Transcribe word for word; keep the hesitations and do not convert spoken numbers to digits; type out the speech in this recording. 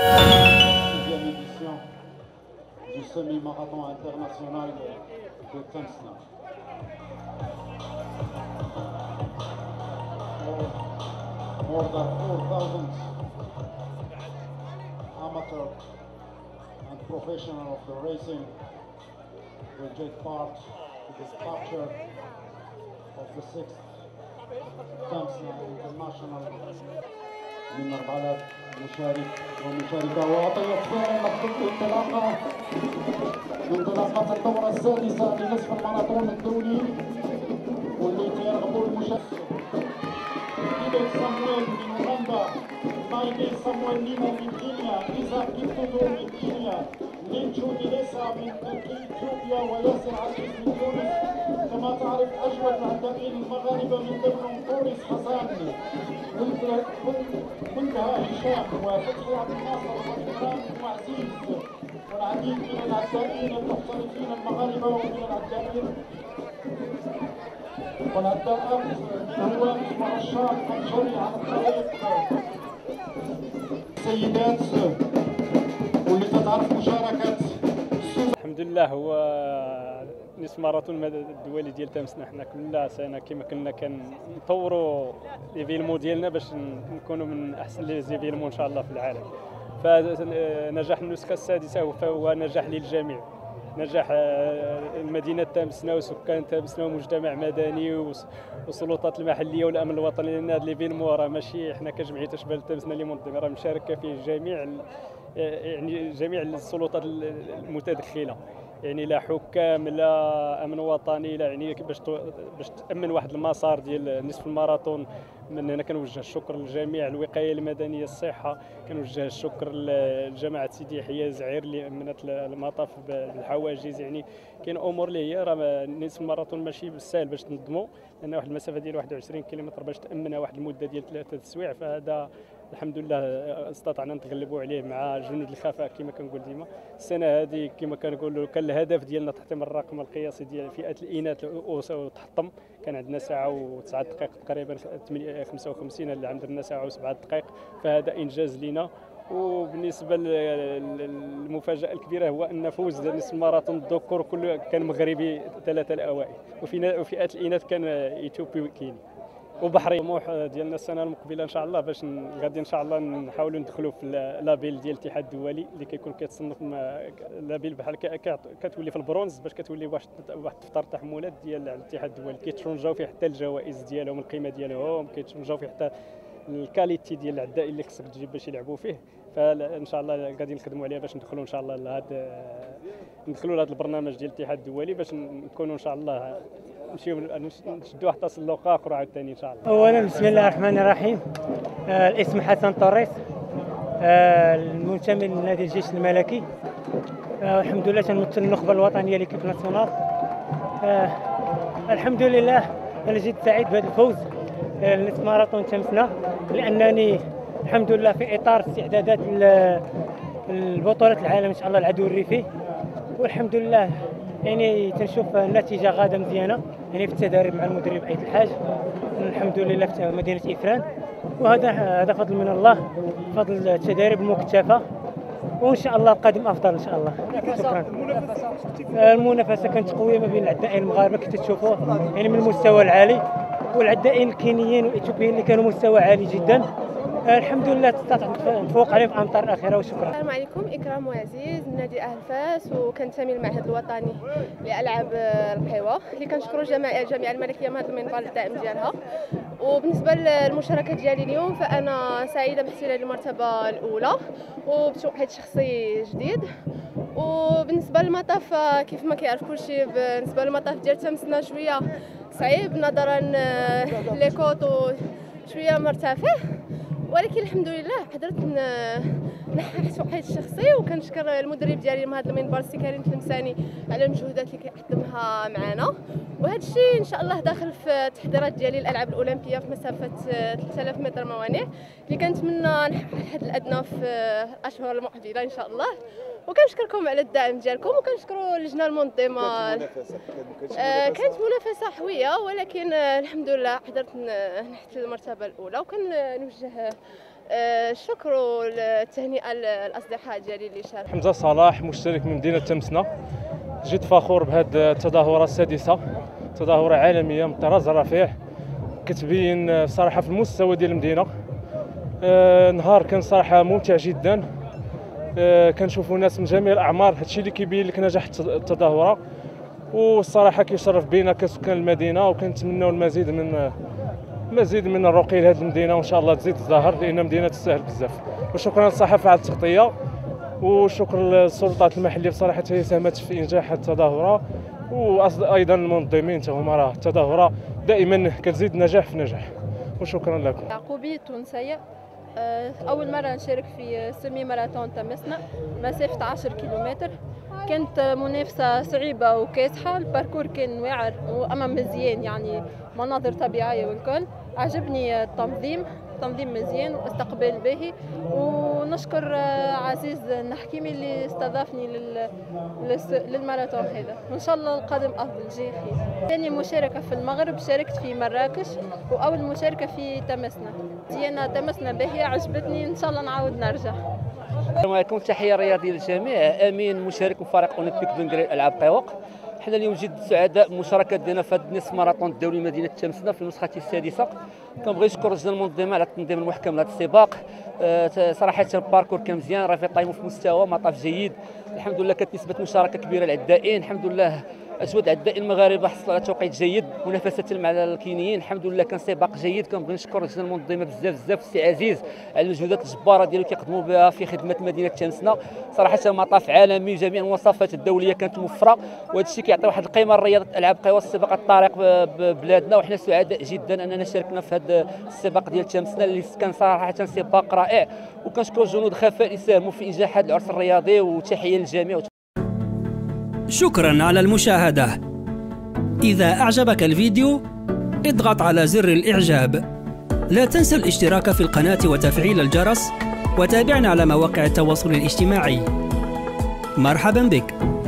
sixième édition du semi-marathon international de Temsna. More than four thousand amateur and professional of the racing will take part in the structure of the sixth Temsna International. من أربعة آلاف مشارك ومشاركة وعطية فعلا مكتوب انطلاقة انطلاقة الدورة السادسة لنصف الماراثون الدولي واللي تيرغبوا المشاركين. إيبك سامويل من أوغندا، مايكل سامويل نيمو من كينيا، إيزاك كيبتودو من كينيا، لينشو ديليسا من إثيوبيا وياسر عزيز من تونس. كما تعرف أجود العدائين المغاربة من ضمنهم طوريس حسان، منتهى هشام وفتحي عبد الناصر وإكرام وعزيز والعديد من العدائين المحترفين المغاربة ومن العدائين والعداءات الهوام ورشاق منشري على الطريق. سيدات واللي تتعرف مشاركة الحمد لله. هو نصف ماراثون الدولي ديال تمسنا حنا كل سنه كما كنا كنطوروا لي فيلمو ديالنا باش نكونوا من احسن لي فيلمو ان شاء الله في العالم. فنجاح النسخه السادسه فهو نجاح للجميع، نجاح المدينه تمسنا وسكان تمسنا ومجتمع مدني والسلطات المحليه والامن الوطني، لان هذا لي فيلمو راه ماشي حنا كجمعيه اشبال تمسنا اللي منظمه، راه مشاركه فيه جميع يعني جميع السلطات المتدخله، يعني لا حكام لا امن وطني لا، يعني باش باش تامن واحد المسار ديال نصف الماراثون. من هنا كنوجه الشكر لجميع الوقايه المدنيه الصحه، كنوجه الشكر لجماعه سيدي يحيى زعير اللي امنت المطاف بالحواجز. يعني كاين امور اللي هي راه نصف الماراثون ماشي بالسهل باش تنظموا، لان واحد المسافه ديال واحد وعشرين كيلومتر باش تامنها واحد المده ديال ثلاثه السوايع، فهذا الحمد لله استطعنا نتغلبوا عليه مع جنود الخفاء كما كنقول ديما. السنه هذه كما كنقولوا كان الهدف ديالنا تحطيم الرقم القياسي ديال فئه الاناث وتحطم، كان عندنا ساعه وتسعة دقائق تقريبا خمسة وخمسين، اللي عندنا ساعه وسبعة دقائق، فهذا انجاز لنا. وبالنسبه للمفاجاه الكبيره هو ان فوز نصف الماراثون الذكور كله كان مغربي ثلاثه الاوائل، وفئه الاناث كان ايثيوبي كيني وبحرين. الطموح ديالنا السنه المقبله ان شاء الله باش غادي ان شاء الله نحاولوا ندخلوا في لابيل ديال الاتحاد الدولي اللي كيكون كيتصنف لابيل بحال كتولي في البرونز، باش كتولي واحد واحد دفتر تحملات ديال الاتحاد الدولي كيتشونجاو فيه حتى الجوائز ديالهم، القيمه ديالهم كيتشونجاو فيه حتى الكاليتي ديال العدائين اللي خصك تجيب باش يلعبوا فيه. فان شاء الله غادي نخدموا عليها باش ندخلوا ان شاء الله لهذا ندخلوا لهذا البرنامج ديال الاتحاد الدولي باش نكونوا ان شاء الله نمشيو نشدوا حتى سلوقه اخرى عاوتاني ان شاء الله. اولا بسم الله الرحمن الرحيم. آه الاسم حسن طوريس، آه المنتمي لنادي الجيش الملكي. آه الحمد لله تنمثل النخبه الوطنيه ليكيب ناسيونال. آه الحمد لله انا جيت سعيد بهذا الفوز آه نصف ماراثون تمسنا، لانني الحمد لله في اطار استعدادات البطولات العالم ان شاء الله العدو الريفي، والحمد لله يعني تنشوف النتيجه غاده مزيانه، يعني في التدريب مع المدرب عيد الحاج الحمد لله في مدينه إفران، وهذا هذا فضل من الله، فضل التدريب المكثفه، وان شاء الله القادم افضل ان شاء الله. شكرا. المنافسه كانت قويه ما بين العدائين المغاربه كنت تشوفوا يعني من المستوى العالي، والعدائين الكينيين والاثيوبيين اللي كانوا مستوى عالي جدا. الحمد لله استطعنا نفوق عليهم في الامطار الاخيره، وشكرا. السلام عليكم، اكرام وعزيز من نادي اهل فاس، وكنتمي للمعهد الوطني لالعاب القوى اللي كنشكروا جميع جميع الملكيه من هذا المنبر الدائم ديالها. وبالنسبه للمشاركه ديالي اليوم فانا سعيده باحتلال المرتبه الاولى وبتوقيت شخصي جديد. وبالنسبه للمطاف كيف ما كيعرف كلشي، بالنسبه للمطاف ديال تمسنا شويه صعيب نظرا ليكوط شويه مرتفع، ولكن الحمد لله قدرت نحقق توقيت الشخصي. وكنشكر المدرب ديالي من هذا المنبر السي كريم تلمساني على المجهودات اللي كيقدمها معنا، وهذا الشيء ان شاء الله داخل في التحضيرات ديالي الالعاب الاولمبيه في مسافه ثلاثة آلاف متر موانع اللي كنتمنى نحقق الحد الادنى في الاشهر المقبله ان شاء الله. وكنشكركم على الدعم ديالكم، وكنشكروا اللجنه المنظمه. كانت منافسه حويه، ولكن الحمد لله قدرت نحت المرتبه الاولى. وكنوجه الشكر والتهنئه للاصدقاء ديالي اللي شاركوا. حمزه صلاح مشترك من مدينه تمسنا. جيت فخور بهذه التظاهره السادسه، تظاهره عالميه من الطراز الرفيع كتبين صراحه في المستوى ديال المدينه. آه نهار كان صراحه ممتع جدا. آه كنشوفوا ناس من جميع الاعمار، هادشي اللي كيبين لك نجاح التظاهره، والصراحه كيشرف بينا كسكان المدينه، وكنتمنوا المزيد من مزيد من الرقي لهذه المدينه، وان شاء الله تزيد تزدهر لان مدينه تستاهل بزاف. وشكرا للصحافه على التغطيه، وشكر للسلطات المحليه بصراحه هي ساهمت في انجاح التظاهره، وايضا المنظمين حتى هما. راه التظاهره دائما كتزيد نجاح في نجاح. وشكرا لكم. يعقوبي تونسيه، اول مره نشارك في سيمي ماراثون تمسنا مسافه عشرة كيلومتر. كانت منافسه صعيبه وكاسحه، الباركور كان واعر واما مزيان، يعني مناظر طبيعيه والكل. عجبني التنظيم، تنظيم مزيان واستقبال باهي، ونشكر عزيز النحكيمي اللي استضافني لل... للماراثون هذا، وان شاء الله القادم افضل جاي خير. ثاني مشاركه في المغرب، شاركت في مراكش، واول مشاركه في تمسنا. ديانا تمسنا باهيه عجبتني، ان شاء الله نعاود نرجع. السلام عليكم، تحيه رياضيه للجميع. امين مشارك من فريق اولمبيك بنغري الالعاب قيوق. حنا اليوم جد سعداء بالمشاركه ديالنا في هذا نصف ماراثون الدولي مدينه تمسنا في النسخه السادسه. كنبغي نشكر لجنه المنظمه على التنظيم المحكم لهذا السباق. أه صراحه الباركور كان مزيان، راه في طايمو في مستوى مطاف جيد. الحمد لله كانت نسبه مشاركه كبيره للعدائين. الحمد لله اجود عدائين المغاربه حصلوا على توقيت جيد، منافسه مع الكينيين. الحمد لله كان سباق جيد. كنبغي نشكر اللجنه المنظمه بزاف بزاف، السي عزيز، على المجهودات الجباره ديالو كيقدموا بها في خدمه مدينه تمسنا. صراحه مطاف عالمي، جميع المواصفات الدوليه كانت موفره، وهذا الشيء كيعطي واحد القيمه لرياضه العاب قوى السباق الطريق ببلادنا. وحنا سعداء جدا اننا شاركنا في هذا السباق ديال تمسنا اللي كان صراحه سباق رائع. وكنشكر جنود خفاء اللي ساهموا في انجاح هذا العرس الرياضي، وتحيه للجميع. شكرا على المشاهدة. إذا أعجبك الفيديو اضغط على زر الإعجاب. لا تنسى الاشتراك في القناة وتفعيل الجرس، وتابعنا على مواقع التواصل الاجتماعي. مرحبا بك.